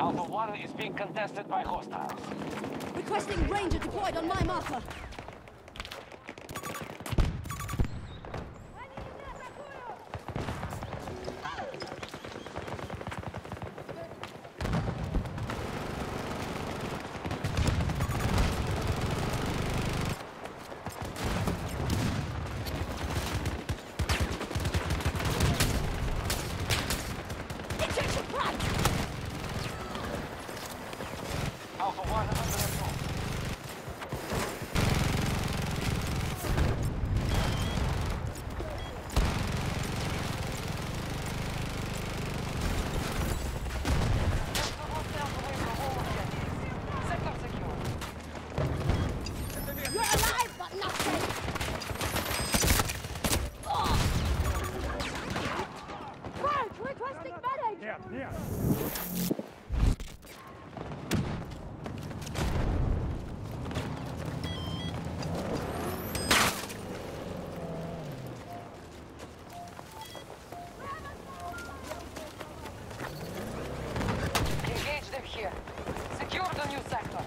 Alpha 1 is being contested by hostiles. Requesting Ranger deployed on my marker. Alpha 1 under assault. Sector secure. You're alive, but not dead. Oh. Frank, requesting medic. Нет! Engage them here. Secure the new sector.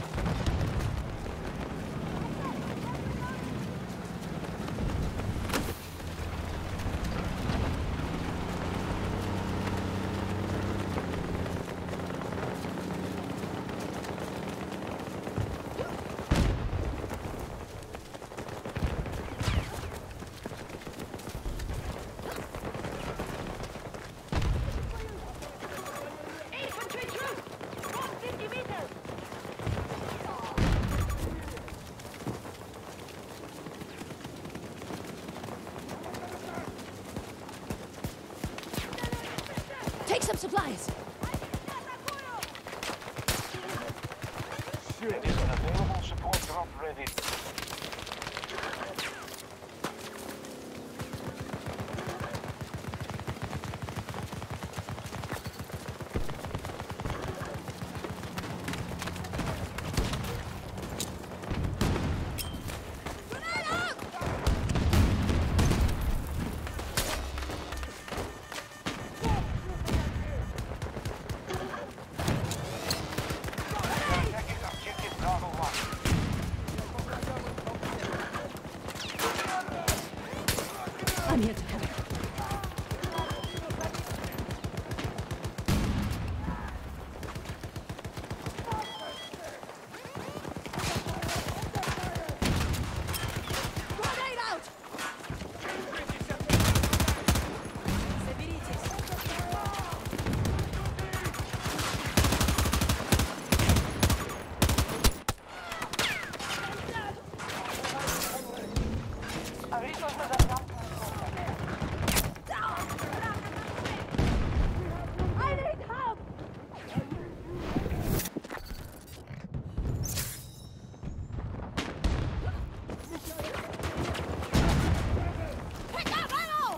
Infantry troops! 150 meters! Take some supplies. There is an available support drop ready. Attacking objective Bravo 1. I'm here to help. Grenade out! Avisos de descanso. I need help! Pick up ammo!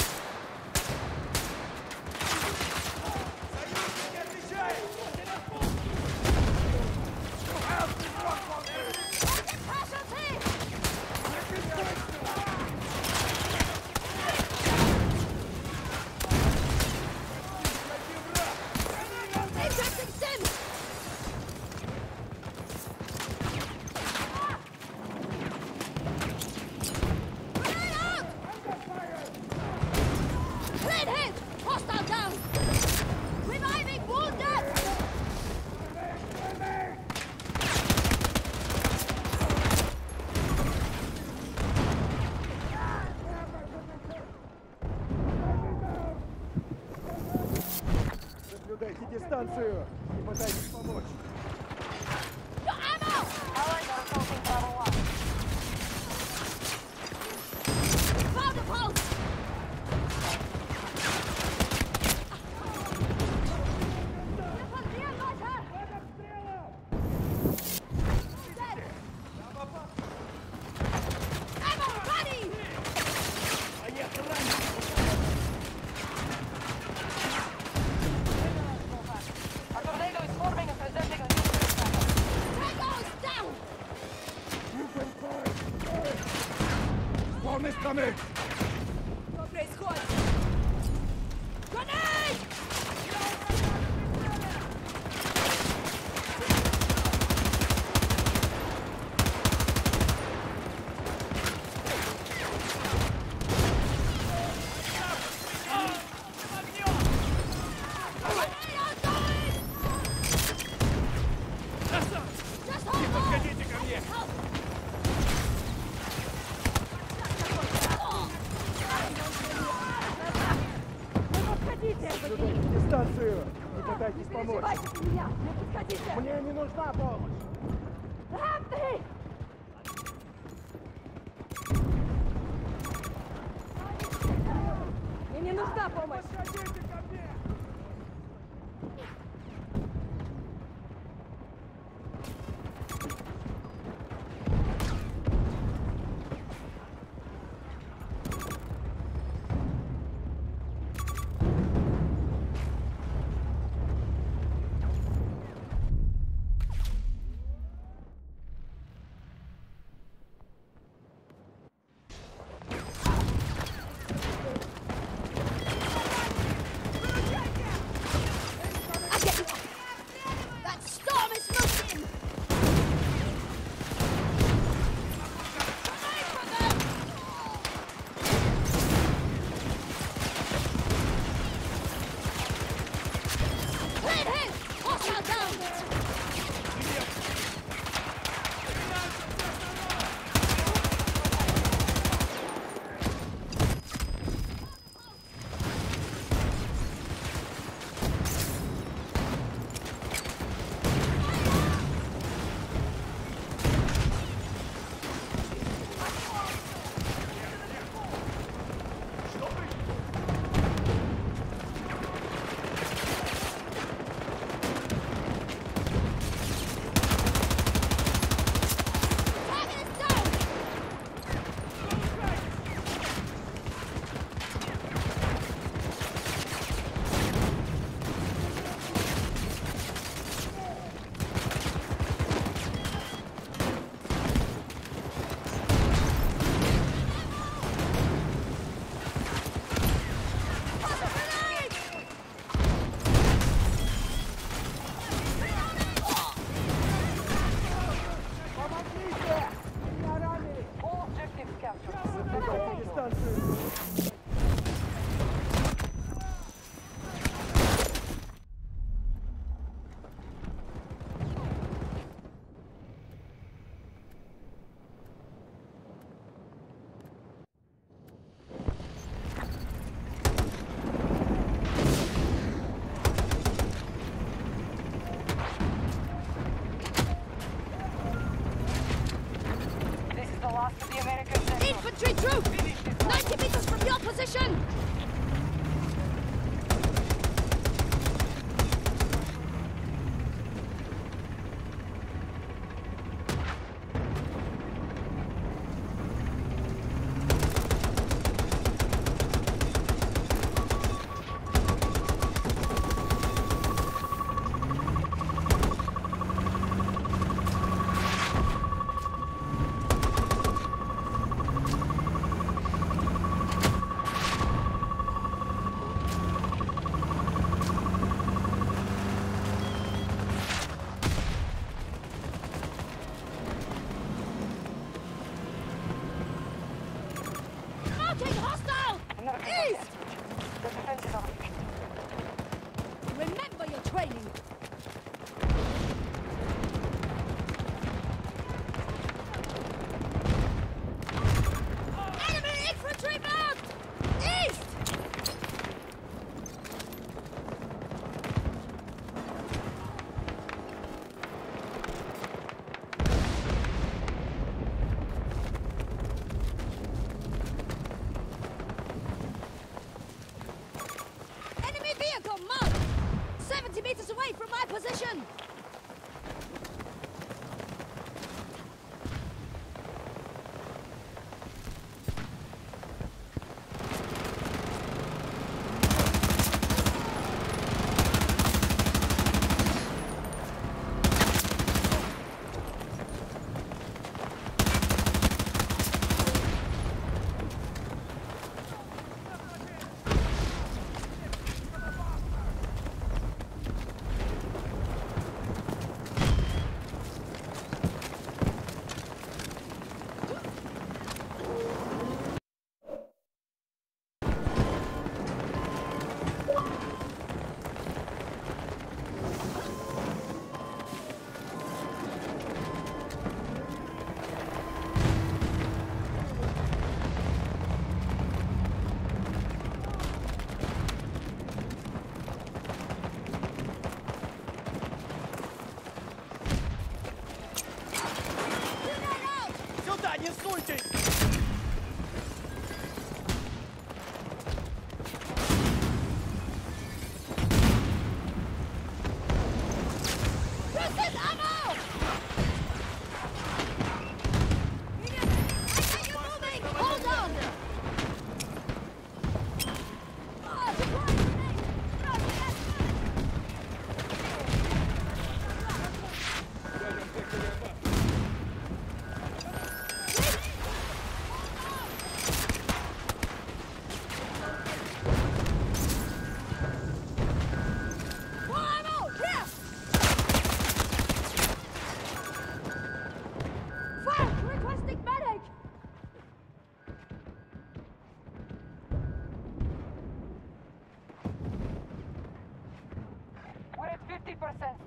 Target casualty! Injecting Sims! Grenade out! Clean hit! Hostile down! Reviving wounded! Соблюдайте дистанцию и пытайтесь помочь. Your ammo! Allies are assaulting Bravo 1. Found a pulse! Dead! Ammo ready! A tornado is forming and presenting a new threat. Tango's down! С полной стороны! Что происходит? Grenade! помочь. Сбивайте меня! Не подходите! Мне не нужна помощь. Help me! Мне не нужна помощь! Подходите ко мне! That storm is moving! Clear him! Hostile down! Target is down! Помогите! Меня ранили! All objectives captured. Сбивайте дистанцию. This is the last of the American sector. Infantry troop! 90 meters from your position! Mounting hostile! American East! captured. The defenses are weak. Remember your training! Enemy infantry marked! East! Enemy vehicle marked! 70 meters away from my position!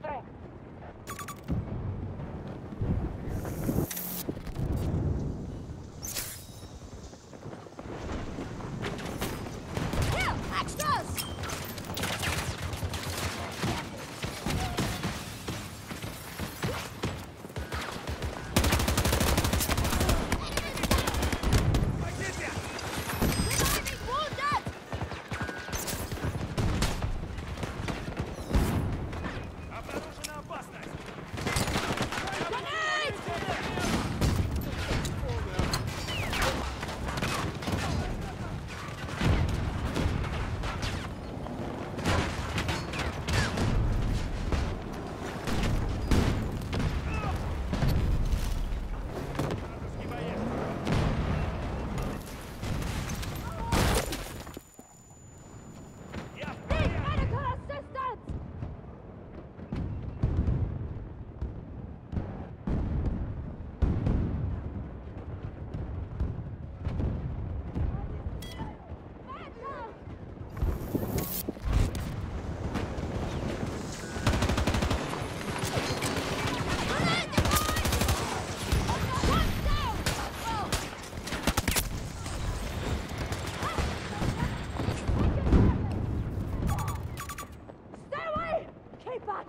strength. Here, extras! Reviving wounded! Обнаружена опасность! Grenade! Вражеский боец! Я в Need порядке! medical assistance! Medical! Grenade deployed! One down! Oh. Stay away! Keep back!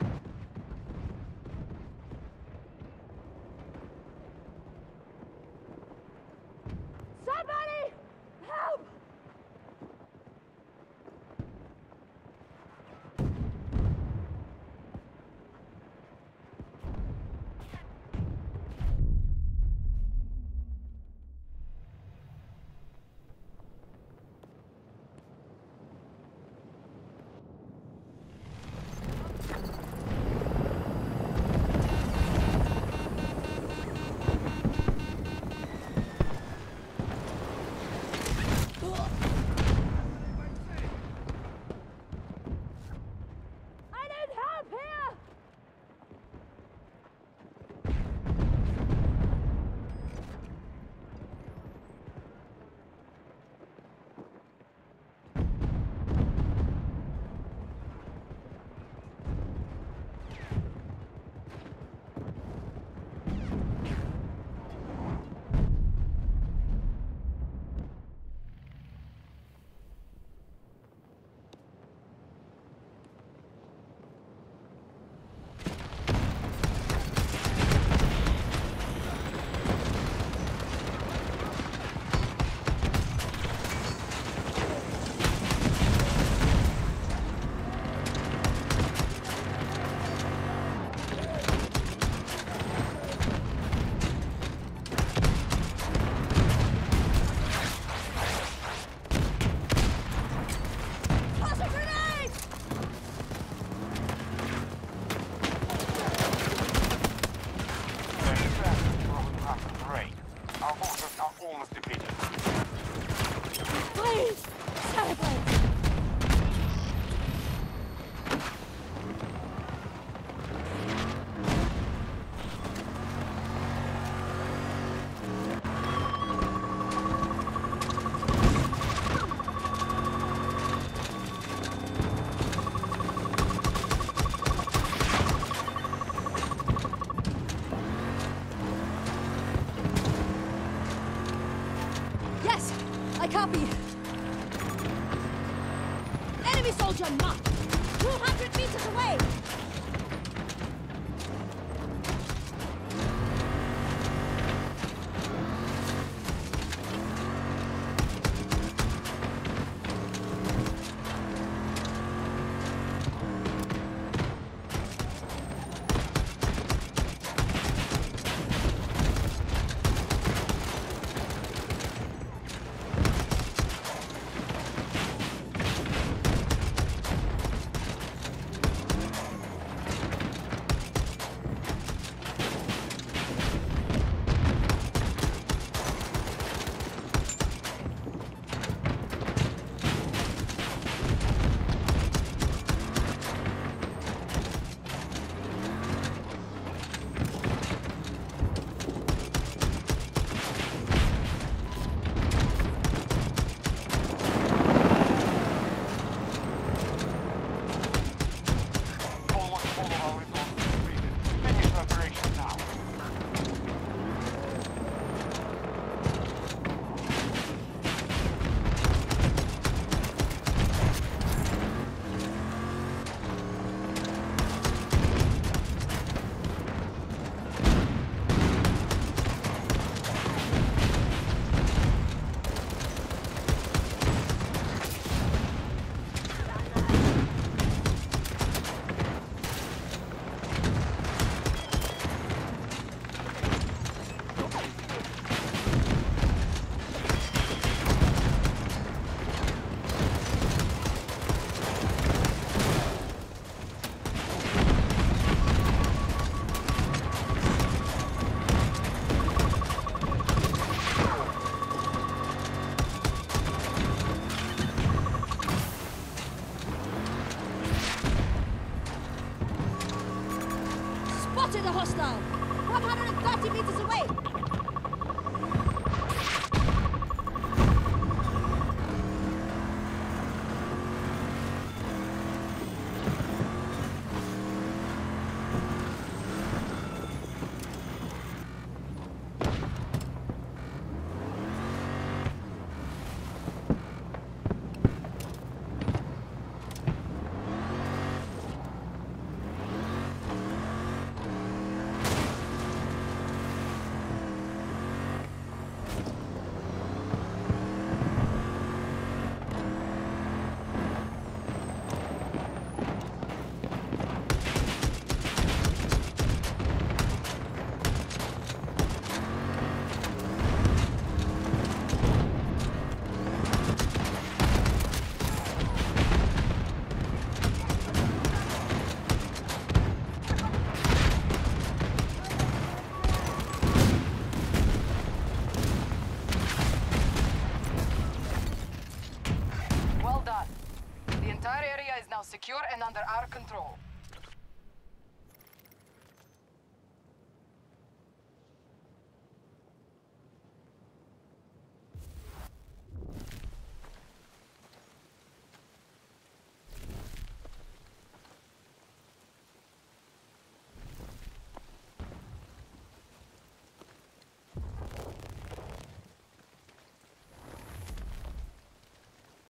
Somebody! Help! Spotted a hostile! 130 meters away! Well done. The entire area is now secure and under our control.